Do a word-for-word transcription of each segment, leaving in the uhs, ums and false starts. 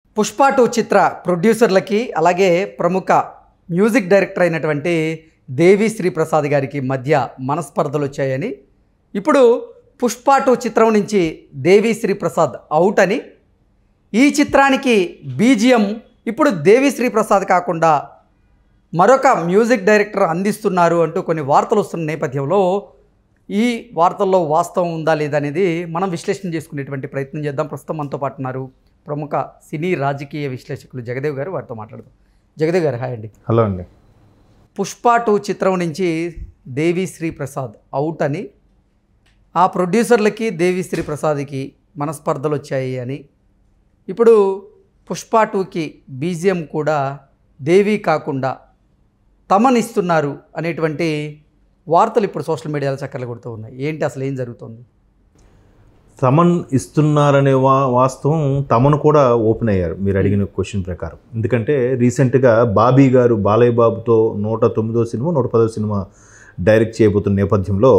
Pushpa two చిత్ర ప్రొడ్యూసర్లకి అలాగే ప్రముఖ music director అయినటువంటి దేవి శ్రీ ప్రసాద్ గారికి మధ్య మనస్పర్ధలు వచ్చాయని, ఇప్పుడు పుష్ప టూ చిత్రం నుంచి దేవి శ్రీ ప్రసాద్ అవుట్ అని, ఈ చిత్రానికి బీజిఎం ఇప్పుడు దేవి శ్రీ ప్రసాద్ కాకుండా మరొక మ్యూజిక్ డైరెక్టర్ అందిస్తున్నారు అంటూ కొన్ని వార్తలు వస్తున్న నేపథ్యంలో ఈ వార్తల్లో వాస్తవం ఉందా లేదా అనేది మనం విశ్లేషణ చేసుకునేటువంటి ప్రయత్నం చేద్దాం. ప్రస్తుతం మనతో పాటు ఉన్నారు ప్రముఖ సినీ రాజకీయ విశ్లేషకులు జగదేవ్ గారు. వారితో మాట్లాడదాం. జగదేవ్ గారు, హాయ్ అండి. హలో అండి. పుష్ప టూ చిత్రం నుంచి దేవి శ్రీ ప్రసాద్ అవుట్ అని, ఆ ప్రొడ్యూసర్లకి దేవి శ్రీ ప్రసాద్కి మనస్పర్ధలు వచ్చాయి అని, ఇప్పుడు పుష్ప టూకి బీజిఎం కూడా దేవి కాకుండా తమనిస్తున్నారు అనేటువంటి వార్తలు ఇప్పుడు సోషల్ మీడియాలో చక్కర్లు కొడుతూ ఉన్నాయి. ఏంటి అసలు ఏం జరుగుతుంది? తమన్ ఇస్తున్నారనే వా వాస్తవం తమను కూడా ఓపెన్ అయ్యారు మీరు అడిగిన క్వశ్చన్ ప్రకారం. ఎందుకంటే రీసెంట్గా బాబీ గారు బాలయ్య బాబుతో నూట తొమ్మిదో సినిమా నూట పదో సినిమా డైరెక్ట్ చేయబోతున్న నేపథ్యంలో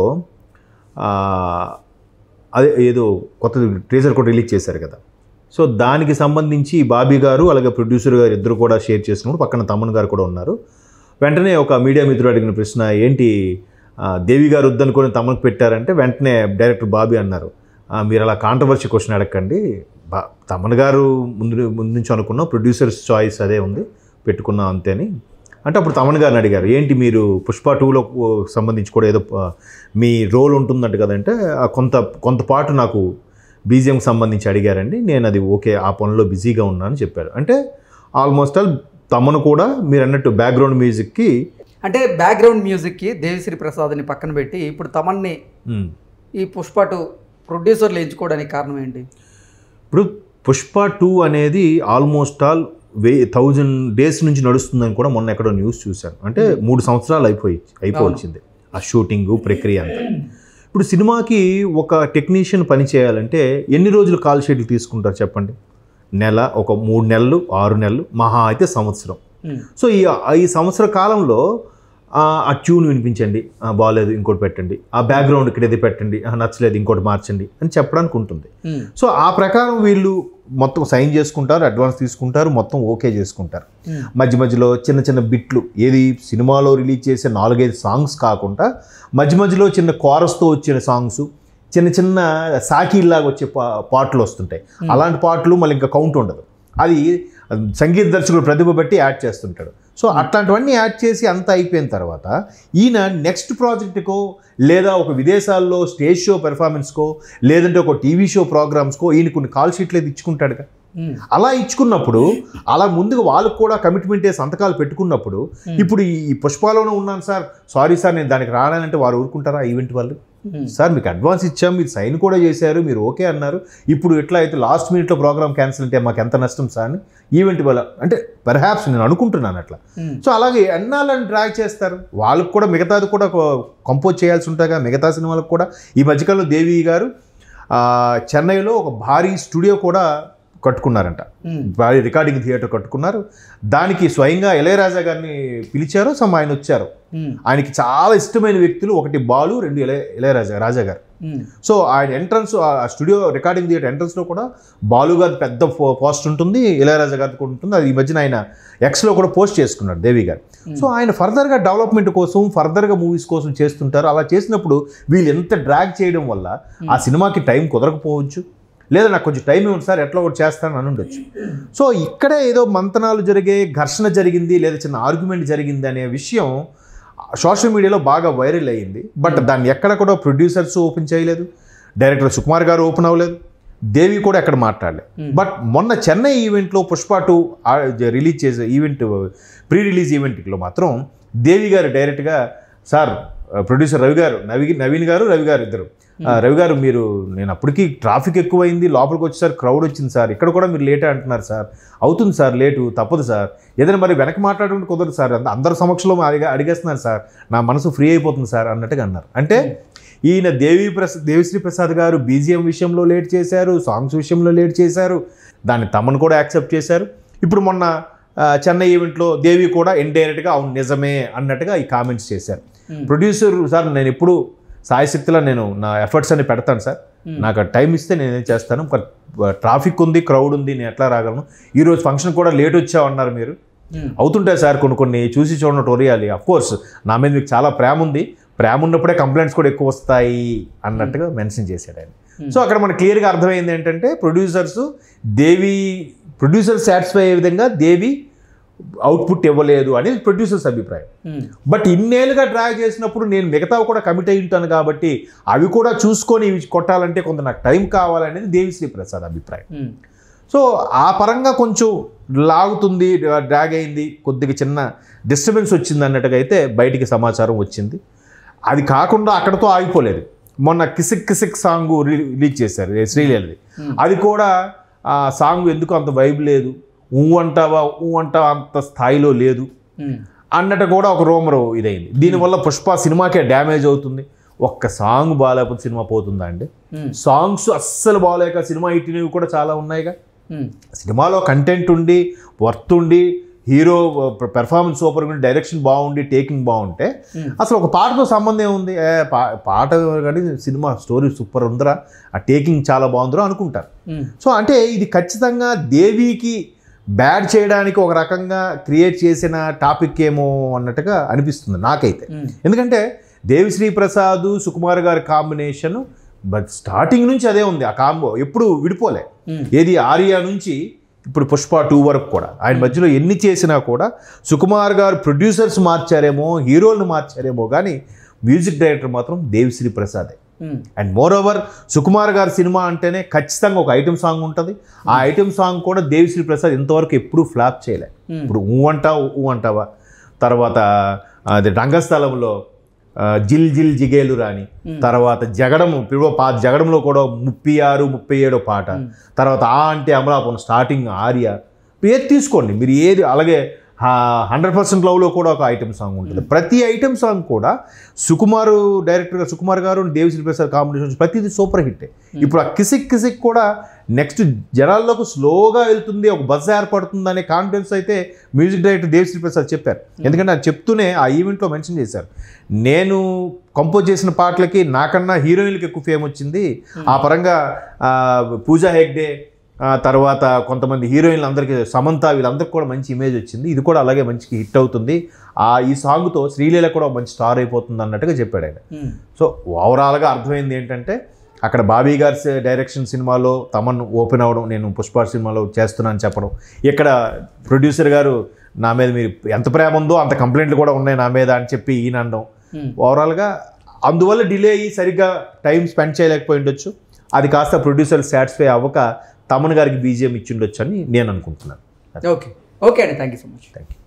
అదే ఏదో కొత్త ట్రేజర్ కూడా రిలీజ్ చేశారు కదా. సో దానికి సంబంధించి బాబీ గారు అలాగే ప్రొడ్యూసర్ గారు ఇద్దరు కూడా షేర్ చేసినప్పుడు పక్కన తమన్ గారు కూడా ఉన్నారు. వెంటనే ఒక మీడియా మిత్రుడు అడిగిన ప్రశ్న, ఏంటి దేవి గారు వద్దనుకొని తమకు పెట్టారంటే వెంటనే డైరెక్టర్ బాబీ అన్నారు, మీరు అలా కాంట్రవర్సీ క్వశ్చన్ అడగండి, బా తమన్ గారు ముందు ముందు నుంచి అనుకున్నాం, ప్రొడ్యూసర్స్ చాయిస్ అదే ఉంది, పెట్టుకున్నాం అంతే అని అంటే అప్పుడు తమన్ గారిని అడిగారు, ఏంటి మీరు పుష్ప టూలో సంబంధించి కూడా ఏదో మీ రోల్ ఉంటుందంట కదంటే కొంత కొంత పాటు నాకు బీజిఎంకి సంబంధించి అడిగారండి, నేను అది ఓకే ఆ పనిలో బిజీగా ఉన్నానని చెప్పారు. అంటే ఆల్మోస్ట్ ఆల్ తమను కూడా మీరు అన్నట్టు బ్యాక్గ్రౌండ్ మ్యూజిక్కి అంటే బ్యాక్గ్రౌండ్ మ్యూజిక్కి దేవిశ్రీ ప్రసాద్ని పక్కన పెట్టి ఇప్పుడు తమన్ని ఈ పుష్ప టూ ప్రొడ్యూసర్లు ఎంచుకోవడానికి కారణం ఏంటి? ఇప్పుడు పుష్ప టూ అనేది almost all way thousand days నుంచి నడుస్తుందని కూడా మొన్న ఎక్కడో న్యూస్ చూశాను. అంటే మూడు సంవత్సరాలు అయిపోయి అయిపోవచ్చింది ఆ షూటింగు ప్రక్రియ అంతా. ఇప్పుడు సినిమాకి ఒక టెక్నీషియన్ పని చేయాలంటే ఎన్ని రోజులు కాల్ షీట్లు తీసుకుంటారు చెప్పండి? నెల, ఒక మూడు నెలలు, ఆరు నెలలు, మహా అయితే సంవత్సరం. సో ఈ ఈ సంవత్సర కాలంలో ఆ ట్యూన్ వినిపించండి, బాగాలేదు ఇంకోటి పెట్టండి, ఆ బ్యాక్గ్రౌండ్ ఇక్కడ ఏది పెట్టండి, నచ్చలేదు ఇంకోటి మార్చండి అని చెప్పడానికి ఉంటుంది. సో ఆ ప్రకారం వీళ్ళు మొత్తం సైన్ చేసుకుంటారు, అడ్వాన్స్ తీసుకుంటారు, మొత్తం ఓకే చేసుకుంటారు. మధ్య మధ్యలో చిన్న చిన్న బిట్లు, ఏది సినిమాలో రిలీజ్ చేసే నాలుగైదు సాంగ్స్ కాకుండా మధ్య మధ్యలో చిన్న కోరస్తో వచ్చిన సాంగ్స్, చిన్న చిన్న సాకీల్లాగా వచ్చే పా పాటలు వస్తుంటాయి. అలాంటి పాటలు మళ్ళీ ఇంకా కౌంట్ ఉండదు, అది సంగీత దర్శకుడు ప్రతిభ బట్టి యాడ్ చేస్తుంటాడు. సో అట్లాంటివన్నీ యాడ్ చేసి అంతా అయిపోయిన తర్వాత ఈయన నెక్స్ట్ ప్రాజెక్టుకో లేదా ఒక విదేశాల్లో స్టేజ్ షో పెర్ఫార్మెన్స్కో లేదంటే ఒక టీవీ షో ప్రోగ్రామ్స్కో ఈయన కొన్ని కాల్ షీట్లు అయితే ఇచ్చుకుంటాడుగా. అలా ఇచ్చుకున్నప్పుడు అలా ముందుగా వాళ్ళకు కూడా కమిట్మెంట్ ఏ సంతకాలు పెట్టుకున్నప్పుడు ఇప్పుడు ఈ పుష్పాలోనే ఉన్నాను సార్, సారీ సార్ నేను దానికి రానంటే వారు ఊరుకుంటారా? ఈవెంట్ వాళ్ళు, సార్ మీకు అడ్వాన్స్ ఇచ్చాం, మీరు సైన్ కూడా చేశారు, మీరు ఓకే అన్నారు, ఇప్పుడు ఎట్లా అయితే లాస్ట్ మినిట్లో ప్రోగ్రామ్ క్యాన్సిల్ అంటే మాకు ఎంత నష్టం సార్ అని ఈవెంట్ వల్ల అంటే పర్హాప్స్ నేను అనుకుంటున్నాను అట్లా. సో అలాగే ఎన్నాళ్ళని డ్రాగ్ చేస్తారు, వాళ్ళకు కూడా మిగతాది కూడా కంపోజ్ చేయాల్సి ఉంటాగా మిగతా సినిమాలకు కూడా. ఈ మధ్యకాలంలో దేవి గారు చెన్నైలో ఒక భారీ స్టూడియో కూడా కట్టుకున్నారంట, భారీ రికార్డింగ్ థియేటర్ కట్టుకున్నారు. దానికి స్వయంగా ఇళయరాజా గారిని పిలిచారు, సమ్ ఆయన వచ్చారు. ఆయనకి చాలా ఇష్టమైన వ్యక్తులు ఒకటి బాలు, రెండు ఇళయ ఇళయరాజా రాజా గారు. సో ఆయన ఎంట్రన్స్ ఆ స్టూడియో రికార్డింగ్ థియేటర్ ఎంట్రన్స్లో కూడా బాలు గారి పెద్ద పోస్ట్ ఉంటుంది, ఇళయరాజా గారి కూడా ఉంటుంది. అది ఈ మధ్యన ఆయన ఎక్స్లో కూడా పోస్ట్ చేసుకున్నాడు దేవి గారు. సో ఆయన ఫర్దర్గా డెవలప్మెంట్ కోసం ఫర్దర్గా మూవీస్ కోసం చేస్తుంటారు. అలా చేసినప్పుడు వీళ్ళు ఎంత డ్రాగ్ చేయడం వల్ల ఆ సినిమాకి టైం కుదరకపోవచ్చు, లేదా నాకు కొంచెం టైం ఇవ్వండి సార్ ఎట్లా ఒకటి చేస్తానని అని ఉండొచ్చు. సో ఇక్కడే ఏదో మంతనాలు జరిగాయి, ఘర్షణ జరిగింది, లేదా చిన్న ఆర్గ్యుమెంట్ జరిగింది అనే విషయం సోషల్ మీడియాలో బాగా వైరల్ అయ్యింది. బట్ దాన్ని ఎక్కడ కూడా ప్రొడ్యూసర్స్ ఓపెన్ చేయలేదు, డైరెక్టర్ సుకుమార్ గారు ఓపెన్ అవ్వలేదు, దేవి కూడా ఎక్కడ మాట్లాడలేదు. బట్ మొన్న చెన్నై ఈవెంట్లో పుష్ప టూ రిలీజ్ చేసే ఈవెంట్ ప్రీ రిలీజ్ ఈవెంట్లో మాత్రం దేవి గారు డైరెక్ట్గా, సార్ ప్రొడ్యూసర్ రవి గారు నవి నవీన్ గారు రవి గారు ఇద్దరు, రవి గారు మీరు నేను అప్పటికి ట్రాఫిక్ ఎక్కువైంది, లోపలికి వచ్చేసారి క్రౌడ్ వచ్చింది సార్, ఇక్కడ కూడా మీరు లేటే అంటున్నారు సార్, అవుతుంది సార్ లేటు తప్పదు సార్, ఏదైనా మరి వెనక మాట్లాడుకుంటే కుదరదు సార్, అందరి సమక్షంలో అడిగా అడిగేస్తున్నారు సార్, నా మనసు ఫ్రీ అయిపోతుంది సార్ అన్నట్టుగా అన్నారు. అంటే ఈయన దేవి ప్రసాద్ దేవిశ్రీ ప్రసాద్ గారు బీజిఎం విషయంలో లేట్ చేశారు, సాంగ్స్ విషయంలో లేట్ చేశారు, దాన్ని తమను కూడా యాక్సెప్ట్ చేశారు. ఇప్పుడు మొన్న చెన్నై ఈవెంట్లో దేవి కూడా ఇండైరెక్ట్గా అవును నిజమే అన్నట్టుగా ఈ కామెంట్స్ చేశారు. ప్రొడ్యూసర్ సార్ నేను ఎప్పుడు సాయశక్తిలో నేను నా ఎఫర్ట్స్ అన్ని పెడతాను సార్, నాకు టైం ఇస్తే నేనేం చేస్తాను, ట్రాఫిక్ ఉంది, క్రౌడ్ ఉంది, నేను ఎట్లా రాగలను, ఈరోజు ఫంక్షన్ కూడా లేట్ వచ్చామన్నారు మీరు, అవుతుంటాయి సార్ కొన్ని కొన్ని చూసి చూడనట్టు ఒరియాలి, అఫ్కోర్స్ నా మీద మీకు చాలా ప్రేమ ఉంది, ప్రేమ ఉన్నప్పుడే కంప్లైంట్స్ కూడా ఎక్కువ వస్తాయి అన్నట్టుగా మెన్షన్ చేశాడు ఆయన. సో అక్కడ మనకు క్లియర్గా అర్థమైంది ఏంటంటే ప్రొడ్యూసర్స్ దేవి ప్రొడ్యూసర్ సాటిస్ఫై అయ్యే విధంగా దేవి అవుట్పుట్ ఇవ్వలేదు అనేది ప్రొడ్యూసర్స్ అభిప్రాయం. బట్ ఇన్నేళ్ళుగా డ్రాగ్ చేసినప్పుడు నేను మిగతావి కూడా కమిట్ అయి ఉంటాను కాబట్టి అవి కూడా చూసుకొని ఇవి కొట్టాలంటే కొంత నాకు టైం కావాలనేది దేవిశ్రీ ప్రసాద్ అభిప్రాయం. సో ఆ పరంగా కొంచెం లాగుతుంది, డ్రాగ్ అయింది, కొద్దిగా చిన్న డిస్టర్బెన్స్ వచ్చింది అన్నట్టుగా అయితే బయటికి సమాచారం వచ్చింది. అది కాకుండా అక్కడతో ఆగిపోలేదు. మొన్న కిసిక్ కిసిక్ సాంగ్ రిలీజ్ చేశారు శ్రీలీలది, అది కూడా ఆ సాంగ్ ఎందుకు అంత వైబ్ లేదు, ఊ అంటావా ఊ అంటావా అంత స్థాయిలో లేదు అన్నట్టు కూడా ఒక రూమర్ ఇదైంది. దీనివల్ల పుష్ప సినిమాకే డ్యామేజ్ అవుతుంది. ఒక్క సాంగ్ బాగాలేకపోతే సినిమా పోతుందా అండి? సాంగ్స్ అస్సలు బాగాలేక సినిమా ఇట్టినవి కూడా చాలా ఉన్నాయిగా. సినిమాలో కంటెంట్ ఉండి వర్త్ ఉండి హీరో పెర్ఫార్మెన్స్ సూపర్ ఉండి డైరెక్షన్ బాగుండి టేకింగ్ బాగుంటే అసలు ఒక పాటతో సంబంధం ఏముంది, పా పాట కానీ సినిమా స్టోరీ సూపర్ ఉందిరా, ఆ టేకింగ్ చాలా బాగుందిరా అనుకుంటారు. సో అంటే ఇది ఖచ్చితంగా దేవికి బ్యాడ్ చేయడానికి ఒక రకంగా క్రియేట్ చేసిన టాపిక్ ఏమో అన్నట్టుగా అనిపిస్తుంది నాకైతే. ఎందుకంటే దేవిశ్రీ ప్రసాద్ సుకుమార్ గారి కాంబినేషన్ బట్ స్టార్టింగ్ నుంచి అదే ఉంది, ఆ కాంబో ఎప్పుడు విడిపోలే. ఏది ఆర్యా నుంచి ఇప్పుడు పుష్ప టూ వరకు కూడా ఆయన మధ్యలో ఎన్ని చేసినా కూడా సుకుమార్ గారు ప్రొడ్యూసర్స్ మార్చారేమో, హీరోలను మార్చారేమో కానీ మ్యూజిక్ డైరెక్టర్ మాత్రం Devi Sri ప్రసాదే. And more over Sukumar గారి సినిమా అంటేనే ఖచ్చితంగా ఒక ఐటమ్ సాంగ్ ఉంటుంది. ఆ ఐటమ్ సాంగ్ కూడా దేవిశ్రీ ప్రసాద్ ఇంతవరకు ఎప్పుడూ ఫ్లాప్ చేయలే. ఇప్పుడు ఊ అంటావు ఊ అంటావా, తర్వాత అది రంగస్థలంలో జిల్ జిల్ జిగేలు రాని, తర్వాత జగడము పిలువ పా జగడంలో కూడా ముప్పై ఆరు ముప్పై ఏడో పాట, తర్వాత ఆ అంటే అమలాపురం స్టార్టింగ్ ఆర్య, ఏది తీసుకోండి మీరు ఏది. అలాగే హండ్రెడ్ పర్సెంట్ లవ్లో కూడా ఒక ఐటమ్ సాంగ్ ఉంటుంది. ప్రతి ఐటమ్ సాంగ్ కూడా సుకుమారు డైరెక్టర్గా సుకుమార్ గారు దేవిశ్రీ ప్రసాద్ కాంబినేషన్ ప్రతిదీ సూపర్ హిట్. ఇప్పుడు ఆ కిసిక్ కిసిక్ కూడా నెక్స్ట్ జనాల్లోకి స్లోగా వెళ్తుంది, ఒక బజ్ ఏర్పడుతుంది అనే కాన్ఫిడెన్స్ అయితే మ్యూజిక్ డైరెక్టర్ దేవిశ్రీ ప్రసాద్ చెప్పారు. ఎందుకంటే అది చెప్తూనే ఆ ఈవెంట్లో మెన్షన్ చేశారు, నేను కంపోజ్ చేసిన పాటలకి నాకన్నా హీరోయిన్లకి ఎక్కువ ఫేమ్ వచ్చింది, ఆ పరంగా పూజా హెగ్డే తర్వాత కొంతమంది హీరోయిన్లు అందరికీ సమంత వీళ్ళందరికీ కూడా మంచి ఇమేజ్ వచ్చింది, ఇది కూడా అలాగే మంచి హిట్ అవుతుంది, ఆ ఈ సాంగ్తో శ్రీలీల కూడా మంచి స్టార్ అయిపోతుంది అన్నట్టుగా చెప్పాడు ఆయన. సో ఓవరాల్గా అర్థమైంది ఏంటంటే అక్కడ బాబీ గారి డైరెక్షన్ సినిమాలో తమన్ ఓపెన్ అవ్వడం, నేను పుష్ప సినిమాలో చేస్తున్నాను చెప్పడం, ఇక్కడ ప్రొడ్యూసర్ గారు నా మీద మీరు ఎంత ప్రేమ ఉందో అంత కంప్లైంట్లు కూడా ఉన్నాయి నా మీద అని చెప్పి ఈయన అనడం, ఓవరాల్గా అందువల్ల డిలే అయ్యి సరిగ్గా టైం స్పెండ్ చేయలేకపోయి ఉండొచ్చు. అది కాస్త ప్రొడ్యూసర్ సాటిస్ఫై అవ్వక తమన్ గారికి బీజిఎం ఇచ్చి ఉండొచ్చు అని నేను అనుకుంటున్నాను. ఓకే ఓకే అండి, thank you so much. Thank you.